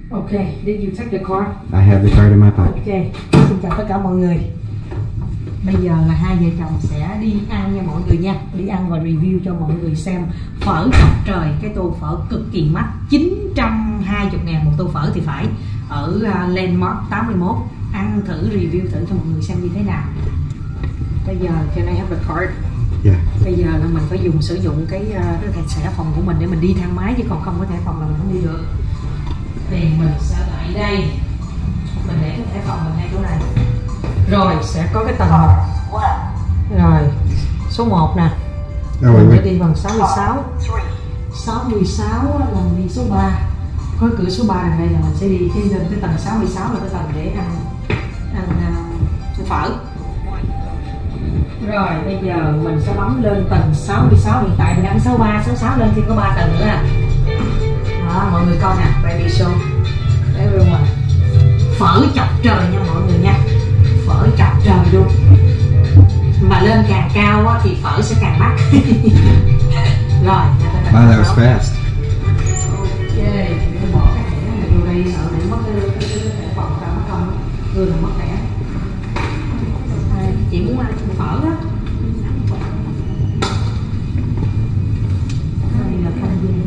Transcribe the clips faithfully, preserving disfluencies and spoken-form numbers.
Okay, did you take the card? I have the card in my pocket. Ok, xin chào tất cả mọi người. Bây giờ là hai vợ chồng sẽ đi ăn nha mọi người nha. Đi ăn và review cho mọi người xem phở chọc trời. Cái tô phở cực kỳ mắc, chín trăm hai mươi ngàn một tô phở thì phải. Ở uh, Landmark tám mươi mốt. Ăn thử, review thử cho mọi người xem như thế nào. Bây giờ, can I have the card? Yeah. Bây giờ là mình phải dùng sử dụng cái, uh, cái thẻ thẻ phòng của mình để mình đi thang máy, chứ còn không có thẻ phòng là mình không đi được. Tiền mình sẽ lại đây, mình để cái thẻ phòng mình ngay chỗ này. Rồi sẽ có cái tầng một. Rồi số một nè, mình sẽ đi bằng sáu mươi sáu. sáu mươi sáu là mình đi số ba. Có cửa số ba đằng đây là mình sẽ đi trên lên tới tầng sáu mươi sáu là cái tầng để ăn ăn uh, phở. Rồi bây giờ mình sẽ bấm lên tầng sáu mươi sáu. Hiện tại mình đang số ba, số sáu lên thì có ba tầng nữa à. Đó, mọi người coi nè, baby show everyone. Phở chọc trời nha mọi người nha. Phở chọc trời luôn. Mà lên càng cao á, thì phở sẽ càng mắc. Rồi, wow, that was fast. Ok, mình bỏ cái thẻ này vô đây, sợ để mất cái thẻ phòng ra mất công. Người là mất thẻ. À, chị muốn ăn phở đó. Đây là không dùng.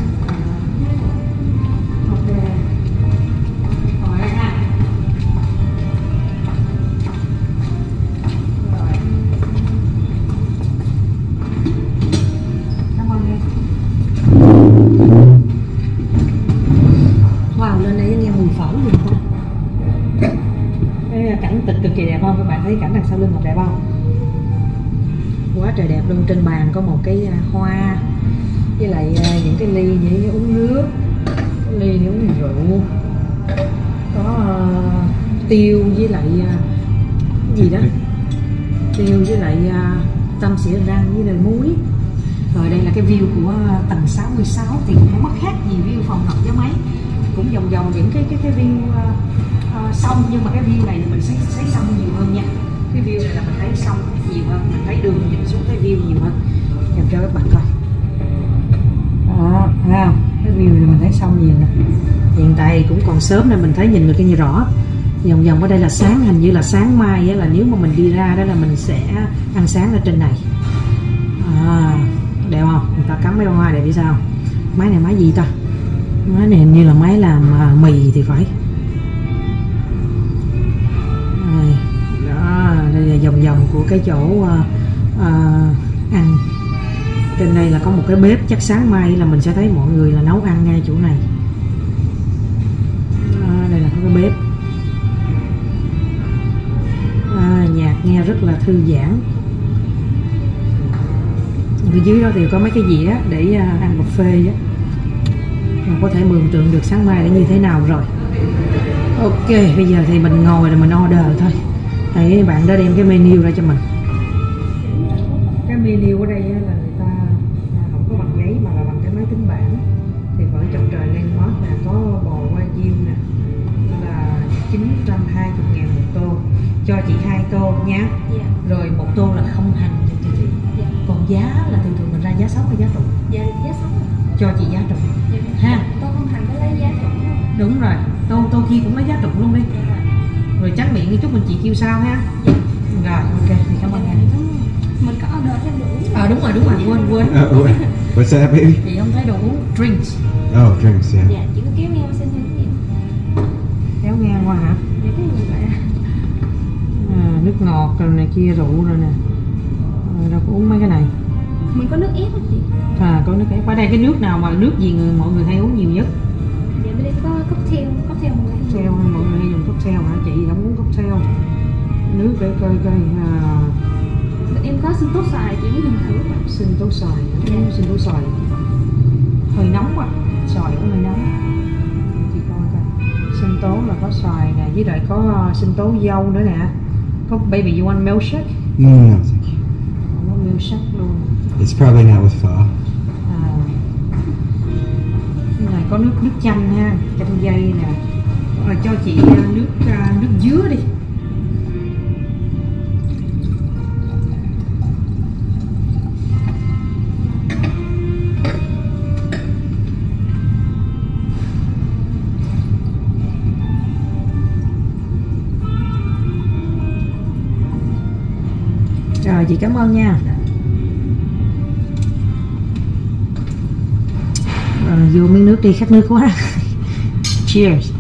Cảnh cực kỳ đẹp không? Các bạn thấy cảnh đằng sau lưng mình đẹp không? Quá trời đẹp luôn. Trên bàn có một cái hoa với lại những cái ly để uống nước, ly để uống rượu, có uh, tiêu với lại uh, gì đó, tiêu với lại uh, tăm xỉa răng với lại muối. Rồi đây là cái view của uh, tầng sáu mươi sáu thì không mất khác gì view phòng học với máy, cũng vòng vòng những cái cái cái view uh, Uh, sông, nhưng mà cái view này thì mình thấy thấy sông nhiều hơn nha. Cái view này là mình thấy sông nhiều hơn, mình thấy đường nhìn xuống thấy view nhiều hơn. Nhìn cho các bạn coi. Đó, thấy không? Cái view này mình thấy sông nhiều nè. Hiện tại cũng còn sớm nên mình thấy nhìn được cái như rõ. Vòng vòng ở đây là sáng, hình như là sáng mai á, là nếu mà mình đi ra đó là mình sẽ ăn sáng ở trên này. À, đẹp không? Người ta cắm mấy bông hoa đẹp như sao? Máy này máy gì ta? Máy này hình như là máy làm uh, mì thì phải. Đó, đây là vòng vòng của cái chỗ uh, uh, ăn. Trên đây là có một cái bếp, chắc sáng mai là mình sẽ thấy mọi người là nấu ăn ngay chỗ này. Đó, đây là có cái bếp. À, nhạc nghe rất là thư giãn. Ở dưới đó thì có mấy cái dĩa để uh, ăn buffet á. Mình có thể mường tượng được sáng mai đã như thế nào rồi. Ok, bây giờ thì mình ngồi rồi mình order thôi. Đấy, bạn đã đem cái menu ra cho mình. Cái menu ở đây là người ta không có bằng giấy mà là bằng cái máy tính bảng. Thì phở chọc trời Landmark nè, có bò wagyu nè, là chín trăm hai mươi ngàn một tô. Cho chị hai tô nha. Yeah. Rồi một tô là không hành cho chị. Yeah. Còn giá là thường thường mình ra giá sống hay giá trụng? Dạ, giá sống. Cho chị giá trụng. Yeah. Ha. Tô không hành có lấy giá trụng không? Đúng rồi, tô tô kia cũng lấy giá trụng luôn đi. Yeah. Rồi trắng miệng chút mình chị kêu sao ha. Yeah. Rồi, ok, thì cảm ơn anh. Mình có order thêm đồ uống. Ờ à, đúng rồi, đúng rồi, quên quên. Uh, what's that, baby? Chị không thấy đồ uống, drinks. Oh, drinks, yeah. Dạ, chị có kéo ngang xin thêm cái gì? Kéo ngang qua hả? Dạ, cái gì vậy? À, nước ngọt rồi này kia, rượu rồi nè. À, đâu có uống mấy cái này. Mình có nước ép không chị? À, có nước ép. Ở đây cái nước nào mà nước gì người, mọi người hay uống nhiều nhất? Dạ, bên đây có cocktail, cocktail mọi người. Cocktail, mọi người hay dùng cocktail hả? Chị không uống cocktail. Nước để coi coi. À... Em có sinh tố xoài, chị muốn dùng thử không? Sinh tố xoài, yeah. Sinh tố xoài hơi nóng quá, xoài cũng hơi nóng. Chị coi coi. Sinh tố là có xoài nè, với lại có uh, sinh tố dâu nữa nè. Có baby you want milkshake? No, no, thank you. Không có milkshake luôn. It's probably not with pho. À, cái này có nước nước chanh ha, chanh dây nè. Rồi cho chị uh, nước uh, nước dứa đi. chị, cảm ơn nha. Rồi, vô miếng nước đi, khát nước quá. Cheers.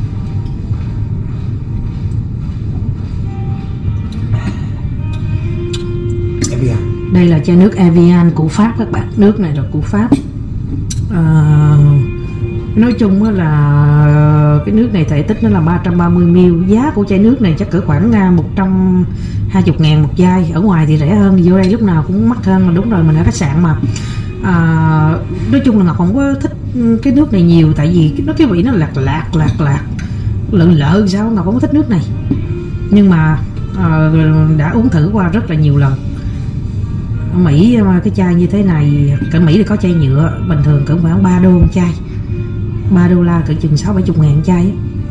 Evian. Đây là chai nước Evian của Pháp các bạn. Nước này là của Pháp. à, Nói chung là cái nước này thể tích nó là ba trăm ba mươi mi li lít. Giá của chai nước này chắc cỡ khoảng một trăm hai mươi ngàn một chai. Ở ngoài thì rẻ hơn, vô đây lúc nào cũng mắc hơn, mà đúng rồi, mình ở khách sạn mà. à, Nói chung là Ngọc không có thích cái nước này nhiều, tại vì nó cái vị nó lạc lạc lạc lạc lợ lợ sao. Ngọc không có thích nước này, nhưng mà à, đã uống thử qua rất là nhiều lần. Ở Mỹ cái chai như thế này, ở Mỹ thì có chai nhựa bình thường cỡ khoảng ba đô một chai, ba đô la cỡ chừng sáu bảy chục ngàn chai á.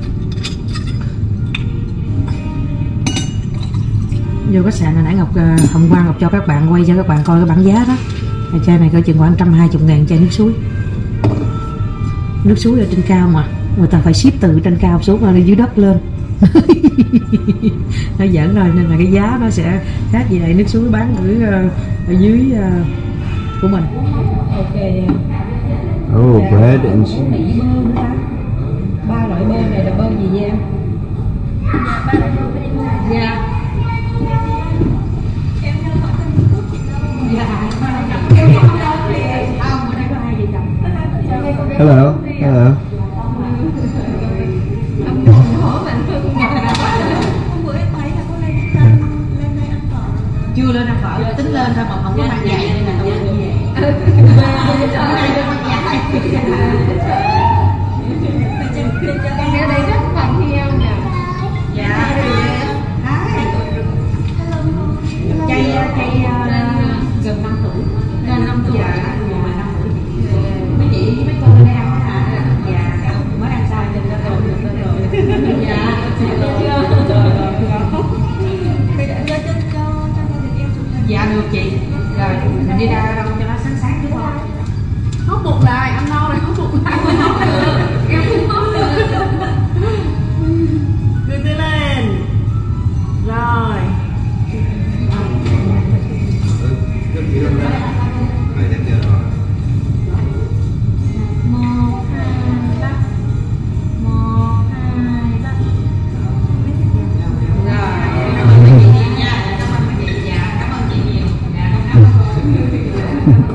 Vô khách sạn hồi nãy Ngọc, hôm qua Ngọc cho các bạn quay cho các bạn coi cái bảng giá đó. Chai này cỡ chừng khoảng một trăm hai mươi ngàn chai nước suối. Nước suối ở trên cao mà người ta phải ship từ trên cao xuống ở dưới đất lên. Nó giỡn rồi, nên là cái giá nó sẽ khác gì này. Nước suối bán ở, ở dưới uh, của mình. Ok. Oh, bread and Mỹ bơ nữa ta. Ba loại bơ này là bơ gì vậy em? Ba loại bơ bên em. Dạ. Em theo hỏi tên một chút chị đâu. Dạ. Em không đâu thì Không, ở đây có hai vợ chồng. hello, hello. Chưa lên ăn phở, tính lên thôi mà không có mang giày nên là đâu có gì vậy. Con bé đấy rất bằng theo nhỉ. Dạ. Chay chay gần năm tuổi. Gần năm tuổi. Dạ, gần năm tuổi. Mấy chị với mấy cô đây ăn hả? Dạ, mới ăn sao trên đó rồi, rồi. Dạ, chưa. Dạ được chị. Rồi mình đi ra đâu cho nó sáng sáng đúng không? Hốt bụng lại, ăn no rồi hốt bụng lại. Em không hốt được. Đưa tay lên. Rồi. Một, hai, ba. Một, hai, ba. Rồi, cảm ơn mấy chị nha. Cảm ơn mấy chị. Dạ, cảm ơn chị nhiều. Dạ, cảm ơn.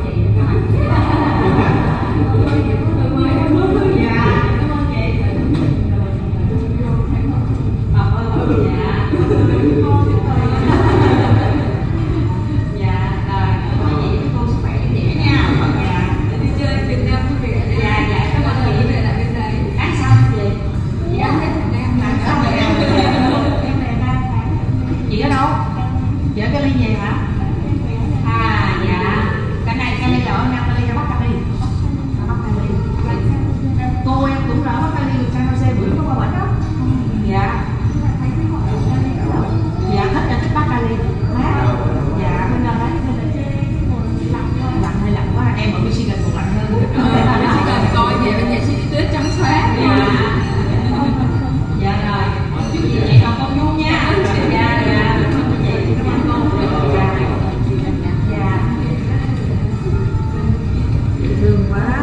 Chị ở đâu? Chị ở Cali về hả? À dạ. Cái này Cali là ở Nam Cali hay Bắc Cali? Ở Bắc Cali. Cô em cũng ở Bắc Cali, San Jose bữa có qua bển đó. Dạ. Dạ thích là thích Bắc Cali. Mát. Dạ bên đó đấy. Lạnh hay lạnh quá. Em ở Michigan cũng lạnh hơn. Chỉ cần coi về bên nhà chị tuyết trắng xóa. Dạ. Dạ rồi. Chị vậy còn con vuông nha. Dạ dạ. Thương quá.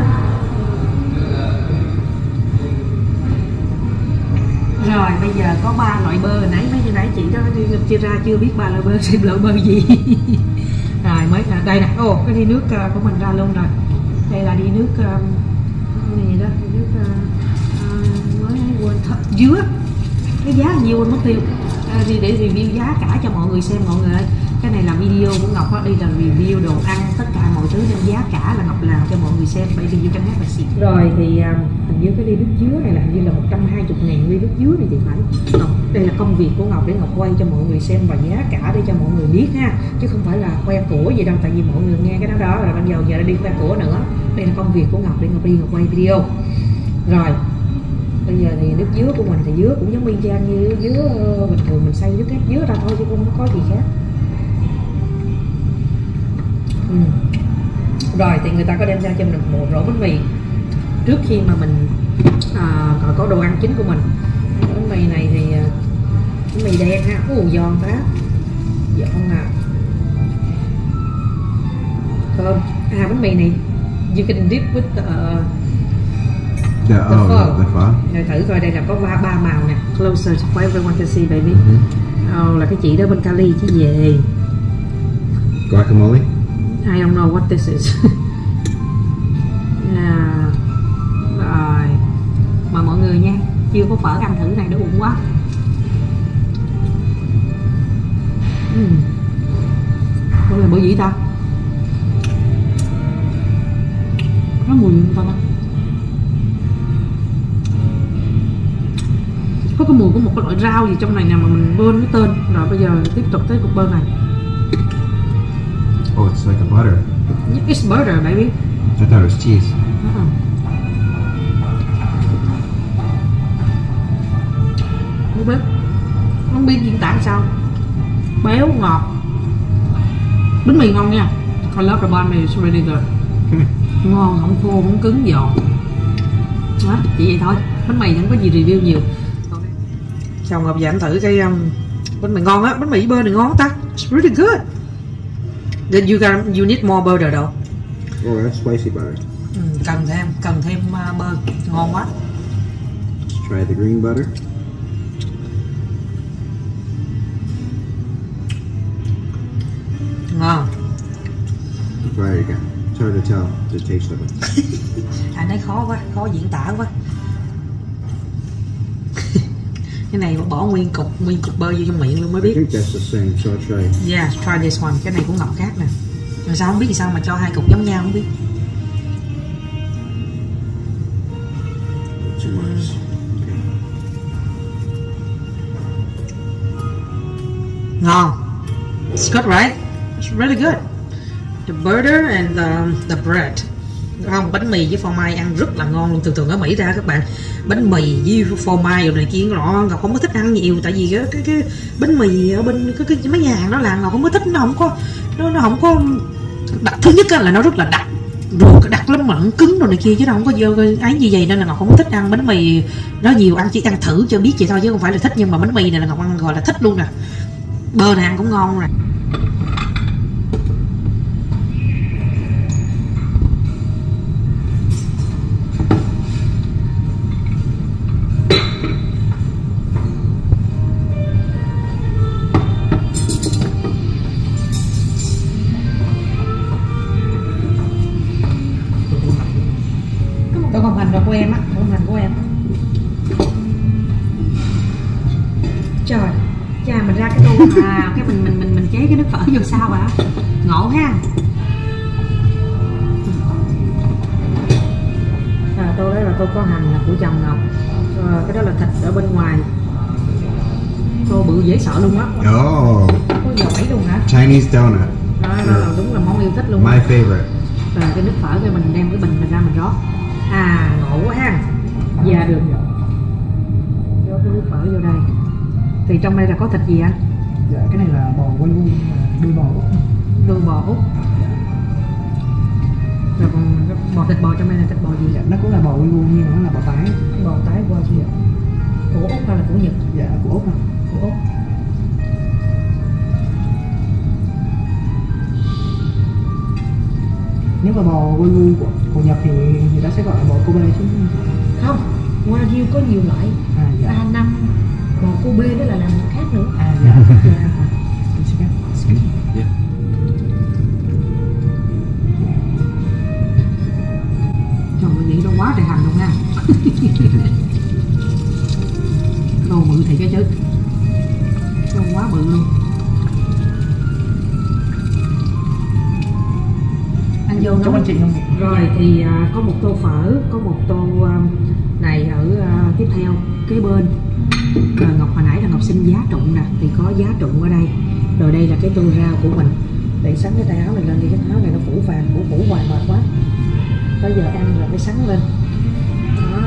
Rồi bây giờ có ba loại bơ, nãy mấy như nãy chị đó chia ra chưa biết ba loại bơ xem loại bơ gì. Rồi mới đây nè. Ồ, cái đi nước của mình ra luôn rồi. Đây là đi nước cái gì đó, đi nước uh, mới quên thật dứa. Cái giá nhiêu quên mất tiêu. À, đi để review giá cả cho mọi người xem mọi người ơi. Cái này là video của Ngọc á, đây là review đồ ăn tất cả mọi thứ nên giá cả là Ngọc làm cho mọi người xem, bởi vì you can have a seat. Rồi thì uh, hình như cái ly nước dứa này là hình như là một trăm hai mươi ngàn ly nước dứa này thì phải. Ngọc, đây là công việc của Ngọc để Ngọc quay cho mọi người xem và giá cả để cho mọi người biết ha, chứ không phải là khoe của gì đâu, tại vì mọi người nghe cái đó đó rồi bây giờ giờ đi khoe của nữa. Đây là công việc của Ngọc để Ngọc đi Ngọc quay video. Rồi bây giờ thì nước dứa của mình thì dứa cũng giống y chang như dứa uh, bình thường mình xay nước ép dứa ra thôi chứ không có gì khác. Ừ. Rồi thì người ta có đem ra cho mình một rổ bánh mì trước khi mà mình à, còn có đồ ăn chính của mình. Bánh mì này thì bánh mì đen ha, ồ giòn quá, giòn à. thơm. À, bánh mì này you can dip with the, uh, The, the oh, phở. the, the phở. Rồi thử coi, đây là có ba ba màu nè. Closer so everyone can see baby. Mm-hmm. Oh, là cái chị đó bên Cali chứ về. Guacamole. I don't know what this is. À, rồi mời mọi người nha, chưa có phở ăn thử này, nó bụng quá. uhm. Đây là bữa gì ta, nó mùi gì ta ta có cái mùi của một cái loại rau gì trong này nè mà mình quên cái tên rồi. Bây giờ tiếp tục tới cục bơ này. Oh, it's like a butter. It's butter baby. I thought it was cheese. Uh-uh. Không biết, không biết diễn tả sao, béo ngọt, bánh mì ngon nha. I love the banh mì, it's really good. Ngon, không khô, không cứng, giòn. Đó, chỉ vậy thôi. Bánh mì không có gì review nhiều. Chào Ngọc và anh thử cái um, bánh mì ngon á, bánh mì với bơ này ngon ta. It's really good. Then you got, you need more butter though. Oh, that's spicy butter. Ừ, cần thêm, cần thêm uh, bơ, ngon quá. Let's try the green butter. Ngon. Try it again. It's hard to tell the taste of it. Anh thấy khó quá, khó diễn tả quá. Cái này bỏ nguyên cục, nguyên cục bơ vô trong miệng luôn mới I biết. think that's the same, so I'll try. Yeah, try this one. Cái này cũng ngọt khác nè. Rồi sao không biết thì sao mà cho hai cục giống nhau không biết. Too much. Okay. Ngon. It's good, right? It's really good. The butter and the, the bread. Không, bánh mì với phô mai ăn rất là ngon luôn. Thường thường ở Mỹ ra các bạn, bánh mì với phô mai rồi này kia nọ Ngọc không có thích ăn nhiều, tại vì cái cái, cái bánh mì ở bên cái, cái mấy nhà hàng đó làm Ngọc không có thích, nó không có nó nó không có đặc. Thứ nhất là nó rất là đặc, rồi đặc lắm mà nó cứng rồi này kia, chứ nó không có vô ấy như vậy, nên là Ngọc không có thích ăn bánh mì nó nhiều. Ăn chỉ ăn thử cho biết vậy thôi chứ không phải là thích. Nhưng mà bánh mì này là Ngọc ăn gọi là thích luôn nè. Bơ này ăn cũng ngon rồi. Tô không hành rồi của em á, tô không hành của em. Trời, cha mình ra cái tô à, cái mình mình mình mình chế cái nước phở vô sao hả? Ngộ ha. À, tô đó là tô có hành là của chồng Ngọc. À, cái đó là thịt ở bên ngoài. Tô bự dễ sợ luôn á. Oh, Có giỏi luôn hả? Chinese donut. Đó, đó là đúng là món yêu thích luôn. My favorite. Rồi cái nước phở cái mình đem cái bình mình ra mình rót. À, ngộ quá ha. Dạ được rồi. Rót cái nước phở vô đây. Thì trong đây là có thịt gì anh? Dạ, cái này là bò quay vu, đuôi bò Úc. Đuôi bò Úc. Rồi còn bò, thịt bò trong đây là thịt bò gì? Dạ, nó cũng là bò quay vu nhưng mà nó là bò tái. Bò tái qua gì ạ? Của Úc hay là của Nhật? Dạ, của Úc. Của Úc. Nếu mà bò quay vu của, của Nhật thì người ta sẽ gọi là bò Kobe chứ. Không, Wagyu có nhiều loại. À, dạ. A năm, bò Kobe đó là làm một khác nữa. À, dạ. Dạ. Yeah. Trời ơi, nghĩ nó quá trời hành luôn nha. Đồ bự thiệt cái chứ. Đồ quá bự luôn. Anh vô Trong nấu. anh chị không? Rồi thì à, có một tô phở, có một tô à, này ở à, tiếp theo kế bên. Rồi Ngọc hồi nãy là Ngọc xin giá trụng nè, thì có giá trụng ở đây. Rồi đây là cái tô rau của mình. Để sắn cái tay áo này lên thì cái áo này nó phủ vàng, phủ phủ hoài mệt quá. Tới giờ ăn là phải sắn lên. Đó.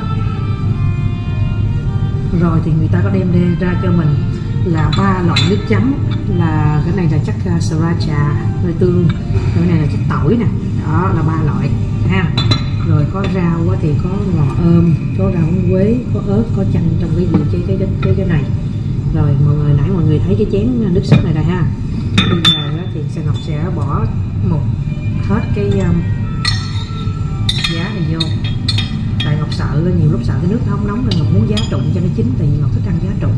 Rồi thì người ta có đem ra cho mình là ba loại nước chấm, là cái này là chắc uh, sriracha, hơi tương, cái này là chắc tỏi nè, đó là ba loại ha. Rồi có rau thì có ngò ôm, có rau húng quế, có ớt, có chanh trong cái gì cái cái cái cái, cái này. Rồi mọi người nãy mọi người thấy cái chén nước súp này rồi ha. Bây giờ thì sẽ Ngọc sẽ bỏ một hết cái um, giá này vô. Tại Ngọc sợ nhiều lúc sợ cái nước nó không nóng nên Ngọc muốn giá trụng cho nó chín, tại vì Ngọc thích ăn giá trụng.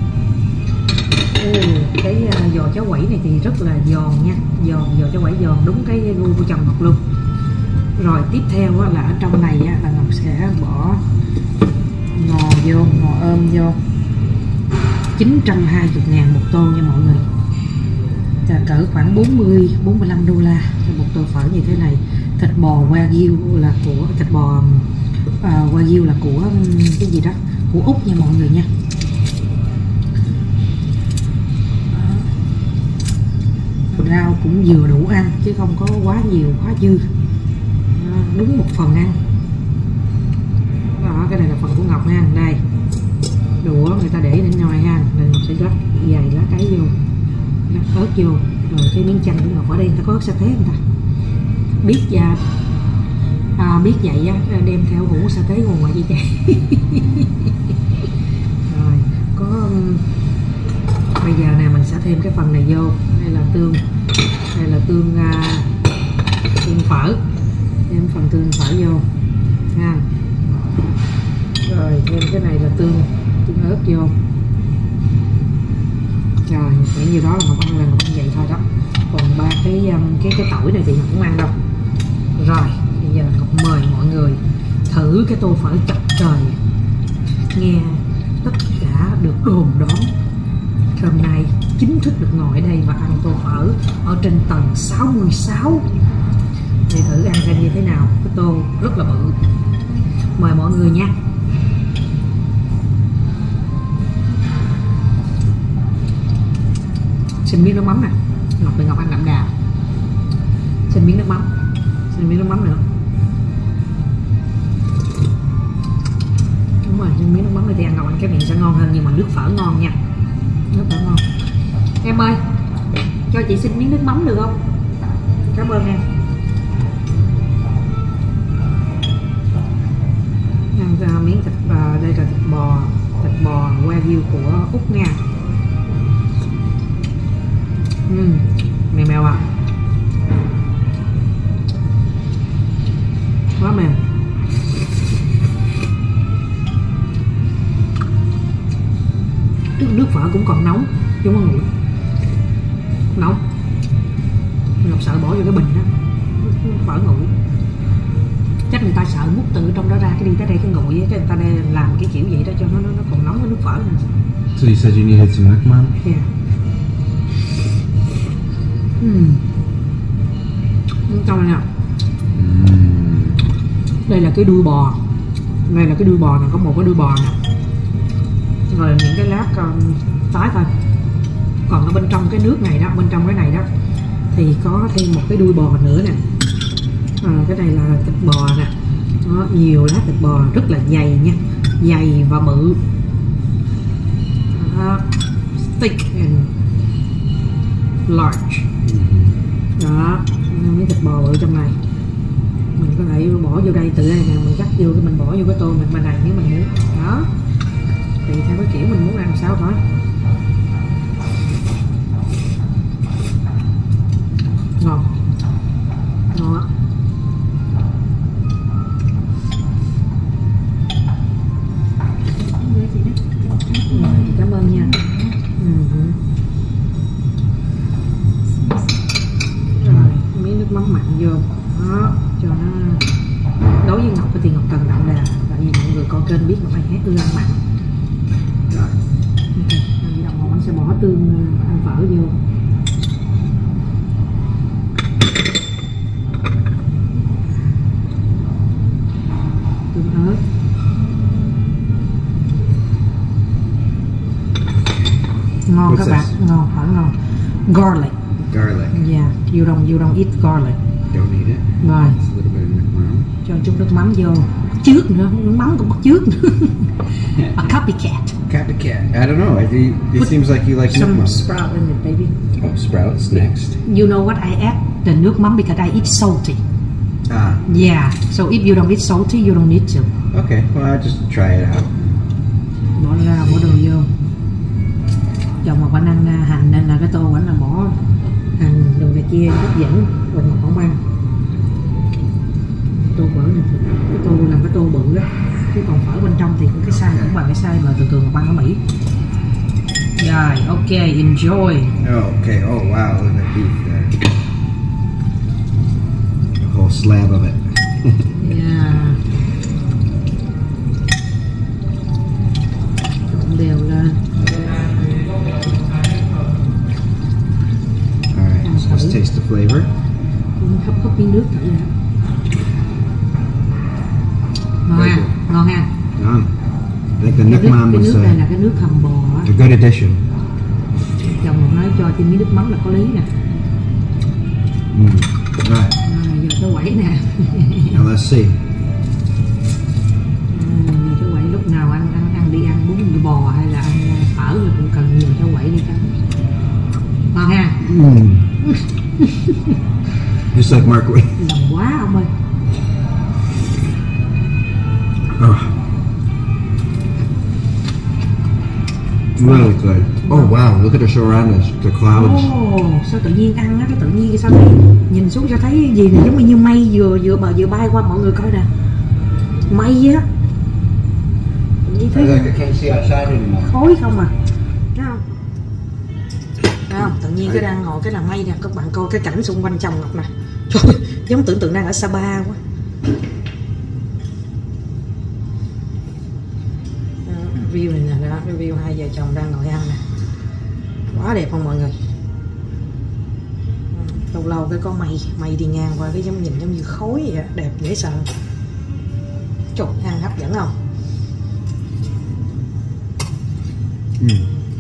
Ừ, cái uh, giò cháo quẩy này thì rất là giòn nha, giòn, giò cháo quẩy giòn đúng cái gu của chồng Ngọc luôn. Rồi tiếp theo á, là ở trong này á, là Ngọc sẽ bỏ ngò vô, ngò ôm vô, chín trăm hai mươi ngàn một tô nha mọi người, là cỡ khoảng bốn mươi bốn mươi lăm đô la cho một tô phở như thế này. Thịt bò Wagyu là của thịt bò uh, Wagyu là của cái gì đó của Úc nha mọi người nha. Rau cũng vừa đủ ăn chứ không có quá nhiều quá dư, đúng một phần ăn. Đó, cái này là phần của Ngọc nha. Đây đũa người ta để lên nhoi ha, nên Ngọc sẽ rắc vài lá cải vô, rắc ớt vô, rồi cái miếng chanh của Ngọc ở đây người ta có ớt sa tế không ta? Biết ra à, biết vậy á, đem theo hũ sa tế nguồn ngoại gì chạy. Rồi có bây giờ nè mình sẽ thêm cái phần này vô. Đây là tương, đây là tương uh, tương phở, thêm phần tương phở vô ha. Rồi thêm cái này là tương tương ớt vô. Rồi chỉ nhiêu đó là Ngọc ăn là Ngọc ăn vậy thôi đó. Còn ba cái um, cái cái tỏi này thì Ngọc cũng ăn đâu. Rồi bây giờ Ngọc mời mọi người thử cái tô phở chọc trời. Nghe tất cả được đồn đoán hôm nay chính thức được ngồi ở đây và ăn tô phở ở trên tầng sáu mươi sáu. Để thử ăn xem như thế nào. Cái tô rất là bự. Mời mọi người nha. Xin miếng nước mắm nè. Ngọc thì Ngọc ăn đậm đà. Xin miếng nước mắm. Xin miếng nước mắm nữa. Đúng rồi, xin miếng nước mắm này thì ăn Ngọc ăn cái miệng sẽ ngon hơn, nhưng mà nước phở ngon nha. Nước phở ngon. Em ơi, cho chị xin miếng nước mắm được không? Cảm ơn em. Ăn ra miếng thịt bò, đây là thịt bò, thịt bò Wagyu của Úc nha. Uhm, mềm mèo à, quá mềm. Nước phở cũng còn nóng chứ không có nguội, nóng. Ngọc sợ bỏ vô cái bình đó phở nguội. Chắc người ta sợ múc từ trong đó ra cái đi tới đây cái nguội, cái người ta đang làm cái kiểu vậy đó cho nó nó, nó còn nóng cái nước phở này. So you said you needed some nước mắm? Yeah. Uhm. Trong này nè. Mm. Đây là cái đuôi bò. Đây là cái đuôi bò nè, có một cái đuôi bò nè. Rồi những cái lát um, tái thôi. Còn ở bên trong cái nước này đó, bên trong cái này đó thì có thêm một cái đuôi bò nữa nè. À, cái này là thịt bò nè. Đó, nhiều lát thịt bò rất là dày nha, dày và bự. Đó, thick and large. Đó, miếng thịt bò bự trong này. Mình có thể bỏ vô đây, từ đây nè mình cắt vô cái mình bỏ vô cái tô mình bên này nếu mình muốn. Đó, tùy theo cái kiểu mình muốn ăn sao thôi. Ngon, ngon á. Rồi, cảm ơn nha. Ừ. Rồi miếng nước mắm mặn vô đó cho nó. Đối với Ngọc thì Ngọc cần đậm đà, tại vì mọi người coi kênh biết Ngọc hay hát ưa ăn mặn. Rồi ok, đi đồng hồ anh sẽ bỏ tương ăn phở vô. Tương ớt. Ngon What's các bạn, this? ngon, phở ngon. Garlic. Garlic. Yeah, you don't you don't eat garlic. Don't need it. Rồi, Just a little bit of nước mắm. cho chút nước mắm vô. Bắt chước nữa, nước mắm cũng bắt chước nữa. A copycat. Copycat. I don't know. It, it, it seems like you like nước Some mắm. sprout in it, baby. Oh, sprouts next. You know what I add? The nước mắm because I eat salty. Ah. Yeah, so if you don't eat salty, you don't need to. Okay. Well, I'll just try it out. Bỏ ra, bỏ đồ vô. Chồng mà bạn ăn hành nên là cái tô vẫn là bỏ hành đồ này kia hấp dẫn, rồi mà không ăn. sai mà thường thường học ăn ở Mỹ. Rồi, ok, enjoy. Oh, okay. Oh, wow. Look at that beef there. A whole slab of it. Yeah. Trộn đều lên. Alright, so let's taste the flavor. Hấp hấp miếng nước thử nè. Ngon ha, ngon ha. Ngon. I think the Cái nước nước, mắm cái was nước này uh, là cái nước hầm bò á. a good addition. Chồng mình nói cho thêm miếng nước mắm là có lý nè. Mm. Right. Rồi, giờ cháu quẩy nè. Now let's see. Giờ cháu quẩy lúc nào ăn ăn ăn đi ăn bún bò hay là ăn phở rồi cũng cần nhiều cháu quẩy đi cho. Ngon ha. Mm. Just like Mark. Ngon quá ông ơi. Oh. Really good. Oh wow, look at the shore around us, the clouds. Ồ, sao tự nhiên ăn á, cái tự nhiên sao thấy nhìn xuống cho thấy gì nè, giống như mây vừa vừa bờ vừa bay qua, mọi người coi nè, mây á, tự nhiên thấy I can't see outside anymore. khói không à, thấy không? Thấy không? Tự nhiên cái đang ngồi cái là mây nè, các bạn coi cái cảnh xung quanh chồng Ngọc nè, trời, giống tưởng tượng đang ở Sapa quá. View này nè, đó, cái view hai vợ chồng đang ngồi ăn nè, quá đẹp không mọi người. Lâu lâu cái có mây mây đi ngang qua cái giống nhìn giống như khói vậy, đẹp dễ sợ. Trời, ăn hấp dẫn không? Mm.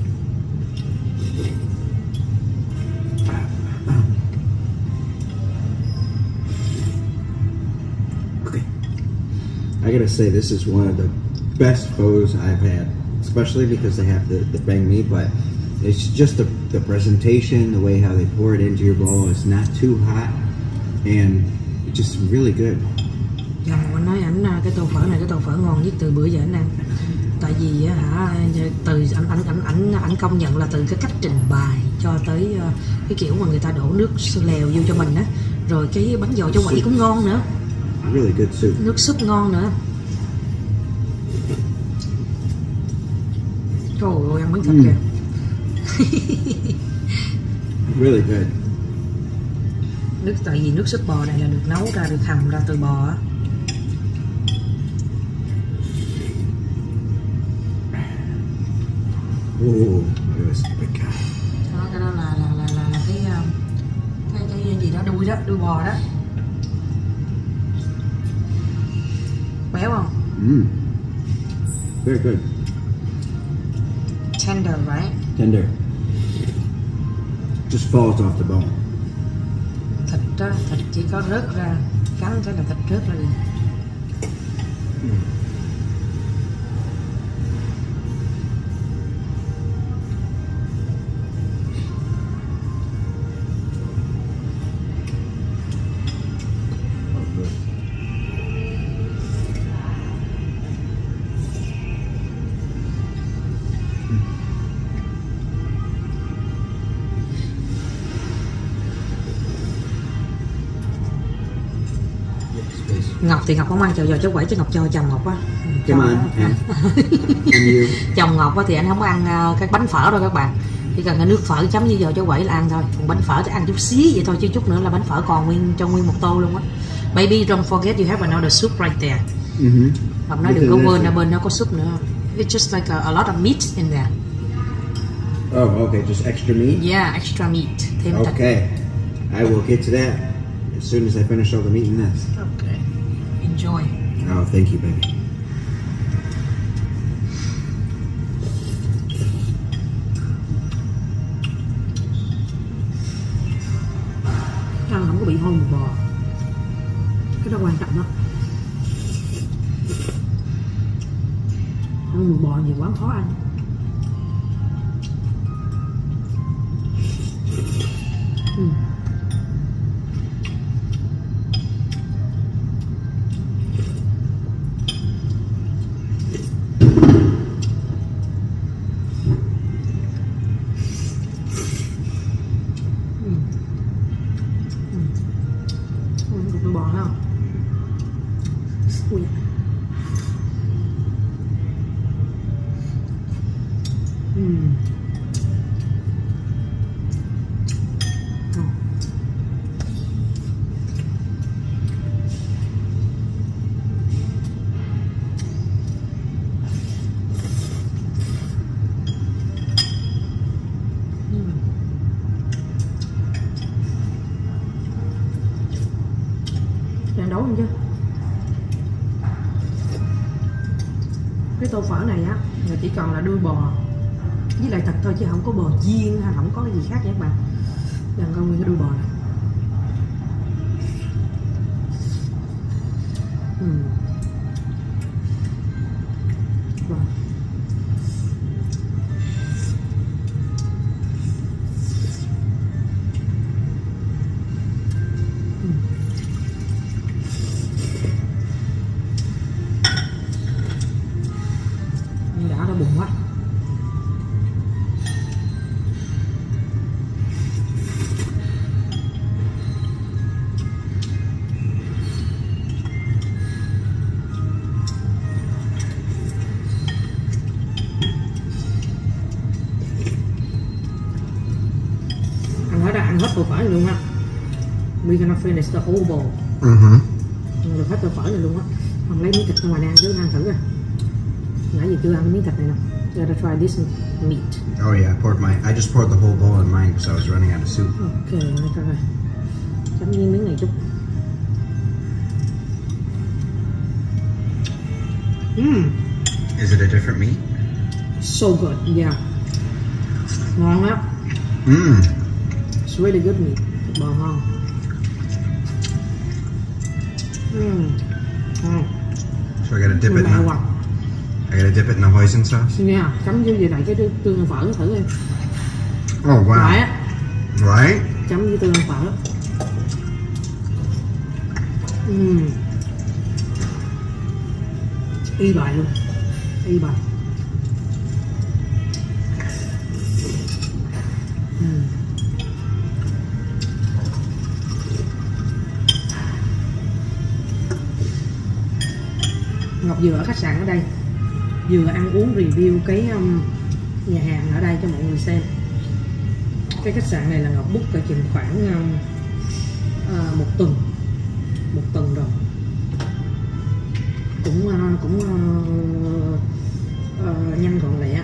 Okay. I gotta say, this is one of the best photos I've had, especially because they have the, the banh mi, but it's just the, the presentation, the way how they pour it into your bowl. It's not too hot, and it's just really good. Chồng anh nói ảnh cái tô phở này cái tô phở ngon nhất từ bữa giờ anh ăn. Tại vì á hả, từ anh anh anh anh anh công nhận là từ cái cách trình bày cho tới uh, cái kiểu mà người ta đổ nước lèo vô cho mình á, rồi cái bánh giò cho quẩy cũng ngon nữa. Really good soup. Nước súp ngon nữa. Trời ơi, ăn bánh thịt Mm. kìa. Really good. Nước tại vì nước súp bò này là được nấu ra, được hầm ra từ bò á. Oh, look at this big guy. Đó, cái đó là là là là, là cái, uh, cái cái gì đó, đuôi đó, đuôi bò đó. Béo không? Mm. Very good. Tender, right? Tender. Just falls off the bone. Thịt đó, thịt chỉ có rớt ra, cắn cái là thịt rớt ra đi. Ngọc thì Ngọc không ăn chầu giò cháo quẩy, chứ Ngọc cho chồng Ngọc á. Come on, and, and you. Chồng Ngọc á thì anh không ăn uh, cái bánh phở đâu các bạn, chỉ cần cái nước phở chấm với giò cháo quẩy là ăn thôi. Còn bánh phở thì ăn chút xí vậy thôi, chứ chút nữa là bánh phở còn nguyên trong nguyên một tô luôn á. Baby, don't forget you have another soup right there. Mm-hmm. Ngọc nói đừng có quên, ở bên nó có súp nữa. It's just like a, a lot of meat in there. Oh, okay, just extra meat? Yeah, extra meat. Thêm thịt. Okay, I will get to that as soon as I finish all the meat in this. Okay, enjoy. Oh, thank you, baby. Ăn không có bị hôi mùi bò, cái đó quan trọng lắm. Ăn mùi bò nhiều quá khó ăn. Ừ. Mùi bò không? Ui. tô phở này á là chỉ còn là đuôi bò với lại thịt thôi, chứ không có bò chiên hay không có cái gì khác nha các bạn. Lần coi nguyên cái đuôi bò này. uhm. Wow. đã đã bụng quá. Ăn hết, ăn hết tô phở này luôn á. We gonna finish the whole bowl. Mm-hmm. Ăn được hết tô phở này luôn á. Còn lấy miếng thịt ra ngoài ăn chứ, ăn thử coi. Nãy giờ chưa ăn miếng thịt này nè. Gotta try this meat. Oh yeah, I poured my. I just poured the whole bowl in mine because I was running out of soup. Ok, này coi coi. Chấm miếng miếng này chút. Mmm. Is it a different meat? So good, yeah. Ngon á. Mmm. It's really good meat. Thịt bò ngon. Mmm. Ngon. So I gotta dip it in. Mặn The, quá. I gotta dip it in the hoisin sauce. Nha, chấm với lại cái tương phở thử đi. Oh wow. Lại á, Right? chấm với tương phở. Uhm. Y bài luôn. Y bài. Uhm. Ngọc vừa ở khách sạn ở đây, vừa ăn uống review cái um, nhà hàng ở đây cho mọi người xem. Cái khách sạn này là Ngọc book cả chừng khoảng um, uh, một tuần một tuần rồi, cũng uh, cũng uh, uh, nhanh gọn lẹ.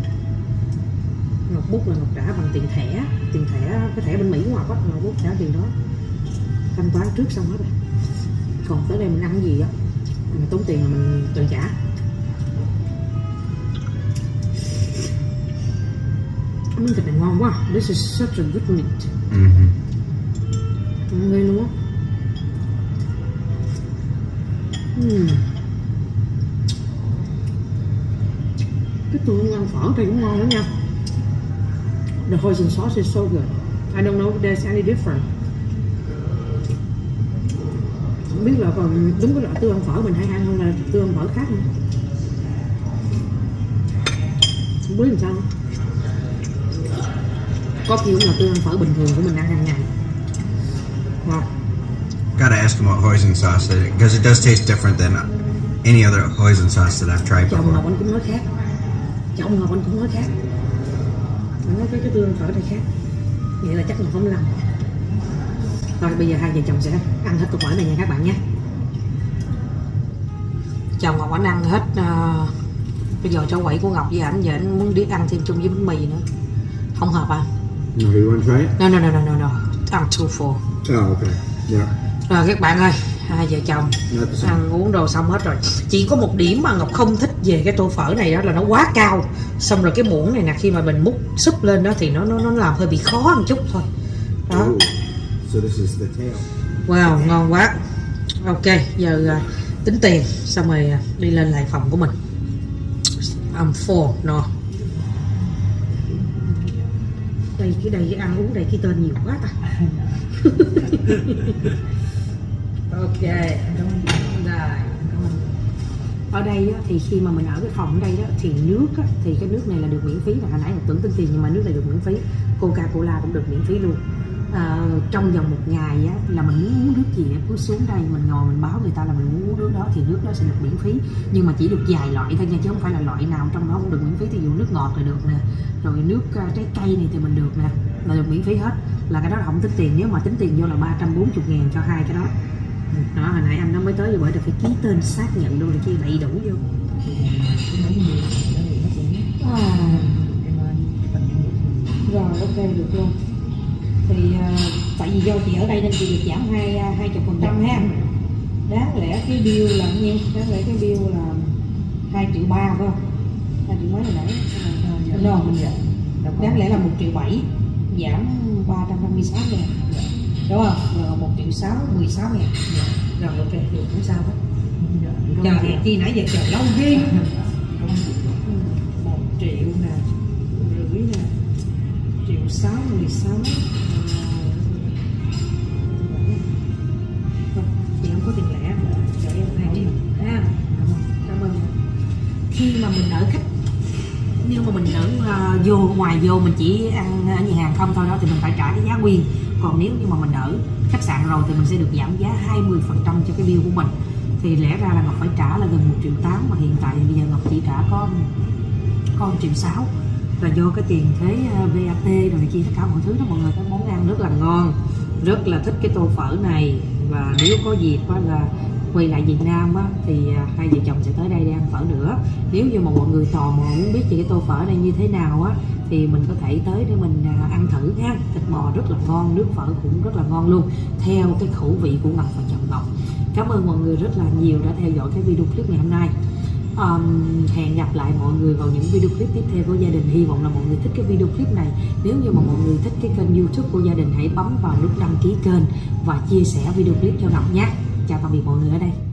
Ngọc book là Ngọc trả bằng tiền thẻ, tiền thẻ cái thẻ bên Mỹ của Ngọc á, Ngọc book trả tiền đó, thanh toán trước xong hết rồi. Còn tới đây mình ăn cái gì á mình tốn tiền là mình tự trả. Miếng thịt này ngon quá. This is such a good meat. Mm-hmm. Ngon ghê luôn á. uhm. Cái tương ăn phở đây cũng ngon lắm nha. The hoisin sauce is so good. I don't know if there's any different. Không biết là còn đúng cái loại tương ăn phở mình hay ăn không là tương ăn phở khác nữa. Không biết làm sao. Có khi cũng là tương ăn phở bình thường của mình ăn hàng ngày. Ngon. Gotta ask him what hoisin sauce is because it does taste different than any other hoisin sauce that I've tried Chồng Ngọc before. anh cũng nói khác. Chồng Ngọc anh cũng nói khác. Anh nói cái cái tương phở này khác. Vậy là chắc là không lầm. Thôi bây giờ hai vợ chồng sẽ ăn hết tô phở này nha các bạn nhé. Chồng Ngọc anh ăn hết. Uh, bây giờ cháu quẩy của Ngọc với ảnh giờ anh muốn đi ăn thêm chung với bánh mì nữa. Không hợp à? No, you want to try it? No no no no no no. I'm too full. Oh, okay. Yeah. Rồi các bạn ơi, hai vợ chồng ăn uống đồ xong hết rồi. Chỉ có một điểm mà Ngọc không thích về cái tô phở này đó là nó quá cao. Xong rồi cái muỗng này nè, khi mà mình múc súp lên đó thì nó nó nó làm hơi bị khó một chút thôi. Đó. Oh, so this is the tail. Wow, ngon quá. Ok, giờ uh, tính tiền xong rồi uh, đi lên lại phòng của mình. I'm full, no. Đây cái đây ăn uống đây cái tên nhiều quá ta. Ok, rồi. Ở đây á, thì khi mà mình ở cái phòng ở đây đó thì nước á, thì cái nước này là được miễn phí, là hồi nãy là tưởng tính tiền nhưng mà nước này được miễn phí. Coca-Cola cũng được miễn phí luôn. À, trong vòng một ngày á, là mình muốn uống nước gì á, cứ xuống đây mình ngồi mình báo người ta là mình muốn uống nước đó thì nước đó sẽ được miễn phí, nhưng mà chỉ được vài loại thôi nha, chứ không phải là loại nào trong đó cũng được miễn phí. Thì dụ nước ngọt là được nè, rồi nước uh, trái cây này thì mình được nè, là được miễn phí hết, là cái đó là không tính tiền. Nếu mà tính tiền vô là ba trăm bốn mươi ngàn cho hai cái đó. Đó, hồi nãy anh nó mới tới rồi bởi vì phải ký tên xác nhận luôn là chi đầy đủ vô. À. Rồi ok được luôn. Thì uh, tại vì do chị ở đây nên chị được giảm hai hai chục phần trăm ha. Đáng lẽ cái bill là nhiêu? Đáng lẽ cái bill là hai triệu ba phải không? Hai triệu mấy hồi nãy. Đúng không? Mình dạ. Đáng lẽ là một triệu bảy, giảm ba trăm năm mươi sáu ngàn, đúng không? Rồi một triệu sáu, mười sáu ngàn. Rồi ok, được không sao hết. Chờ hẹn chi nãy giờ chờ lâu ghê. Một triệu nè, rưỡi nè, triệu sáu, mười sáu. Chị không có tiền lẻ, cho em hai triệu. À, cảm ơn. Khi mà mình ở khách, nếu mà mình ở uh, vô ngoài vô mình chỉ ăn ở nhà hàng không thôi đó thì mình phải trả cái giá nguyên. Còn nếu như mà mình ở khách sạn rồi thì mình sẽ được giảm giá hai mươi phần trăm cho cái bill của mình. Thì lẽ ra là Ngọc phải trả là gần một triệu tám, mà hiện tại thì bây giờ Ngọc chỉ trả có có một triệu sáu. Và do cái tiền thuế vê a tê rồi này kia tất cả mọi thứ đó, mọi người, cái món ăn rất là ngon, rất là thích cái tô phở này. Và nếu có dịp á, là quay lại Việt Nam á, thì hai vợ chồng sẽ tới đây để ăn phở nữa. Nếu như mà mọi người tò mò muốn biết về cái tô phở này như thế nào á, thì mình có thể tới để mình ăn thử ha. Thịt bò rất là ngon, nước phở cũng rất là ngon luôn, theo cái khẩu vị của Ngọc và chồng Ngọc. Cảm ơn mọi người rất là nhiều đã theo dõi cái video clip ngày hôm nay. Um, hẹn gặp lại mọi người vào những video clip tiếp theo của gia đình. Hy vọng là mọi người thích cái video clip này. Nếu như mà mọi người thích cái kênh YouTube của gia đình, hãy bấm vào nút đăng ký kênh và chia sẻ video clip cho Ngọc nhé. Chào tạm biệt mọi người ở đây.